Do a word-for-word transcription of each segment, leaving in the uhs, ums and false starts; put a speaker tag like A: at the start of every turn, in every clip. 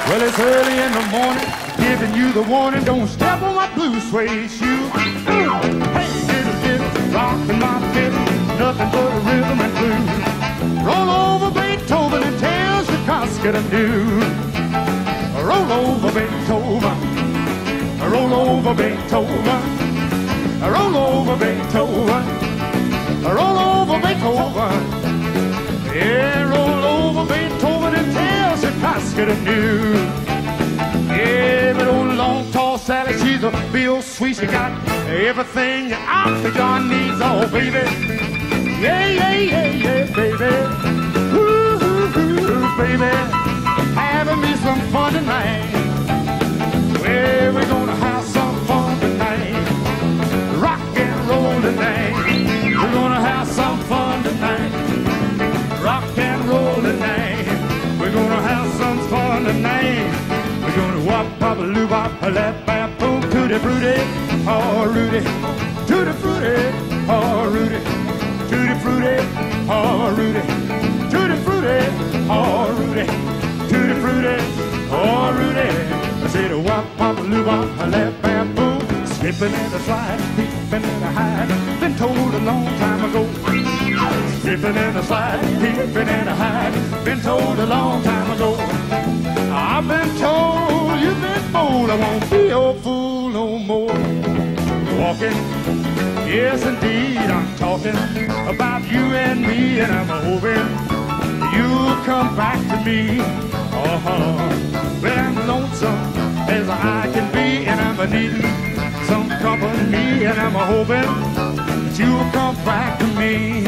A: Well, it's early in the morning, giving you the warning. Don't step on my blue suede shoe. Hey, diddle diddle, rockin' my fiddle, nothing but a rhythm and blues. Roll over Beethoven and tell Shakin to do. Roll over Beethoven, roll over Beethoven, roll over Beethoven, roll over Beethoven. Yeah, roll over Beethoven and tell Shakin to do. Yeah, but old long tall Sally, she's a real sweet. She got everything your Uncle John needs, oh baby. Yeah, yeah, yeah, yeah, baby. Ooh, ooh, ooh, baby. Having me some fun tonight. Well, we're gonna have some fun tonight. Rock and roll tonight. We're gonna have some fun tonight. Rock and roll tonight. We're gonna have some fun tonight. We're gonna wop, pop, a loo, bop, a lap, bap, boom, tutti, frutti, oh, Rudy. Tutti, frutti, oh, Rudy. Tutti, frutti, oh, Rudy. Tutti, frutti, oh, Rudy. Tutti, frutti, oh, Rudy. I said, wop, pop, a loo, bop, a lap, bap, boom. Slippin' and a slide, peepin' and a hide. Been told a long time ago. Slippin' and a slide, peepin' and a hide. Been told a long time ago. I've been told you've been bold. I won't be your fool no more. Walking, yes indeed, I'm talking about you and me, and I'm hoping you'll come back to me. Uh-huh. Well, I'm lonesome as I can be, and I'm needing some company, and I'm hoping that you'll come back to me.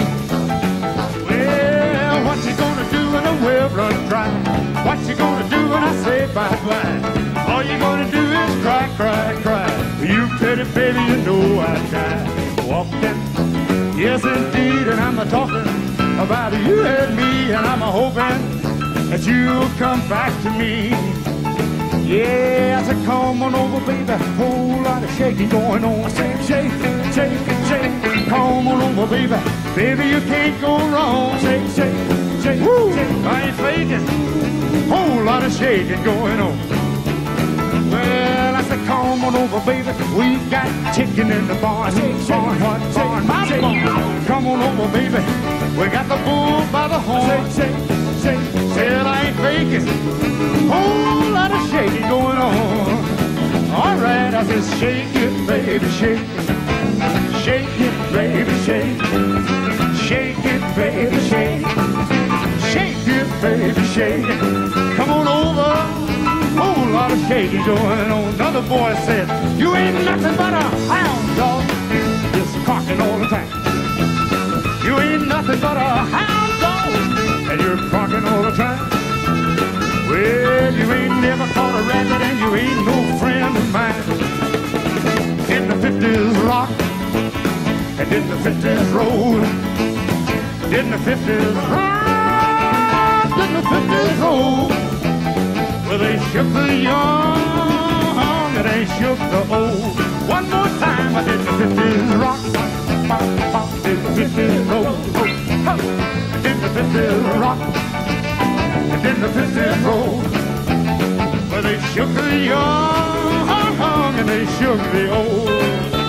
A: Well, what you gonna do when the well runs dry? What you gonna do when I say bye-bye? All you gonna do is cry, cry, cry. You pity baby, you know I die. Walking, yes indeed, and I'm talking about you and me, and I'm hoping that you'll come back to me. Yeah, I said come on over baby, whole lot of shaking going on. Shake, shake, shake, shake, come on over baby, baby you can't go wrong. Shake, shake, shake, woo, shake. I ain't faking, whole lot of shaking going on. Well, I said come on over baby, we got chicken in the barn. Shake, shake, barn, barn, barn, my barn. Come on over baby, we got the bull by the horn. Shake, shake, shake, said I ain't faking, whole lot of shaking going on. All right, I said shake it baby, shake it. Shake it baby, shake it. Shake it baby, shake it. Shake it baby, shake it. Come on over, whole lot of shaking going on. Another boy said, you ain't nothing but a hound dog, just cocking all the time. You ain't nothing but a hound dog, and you're cocking all the time. Well, you ain't never caught a rabbit, and you ain't no friend of mine. In the fifties rock, and in the fifties roll. In the fifties rock, in the fifties roll. Well, they shook the young, and they shook the old. One more time, I did the fifties rock, pop, pop, did the fifties roll. Did the fifties rock, and did the fifties roll. Well, they shook the young, and they shook the old.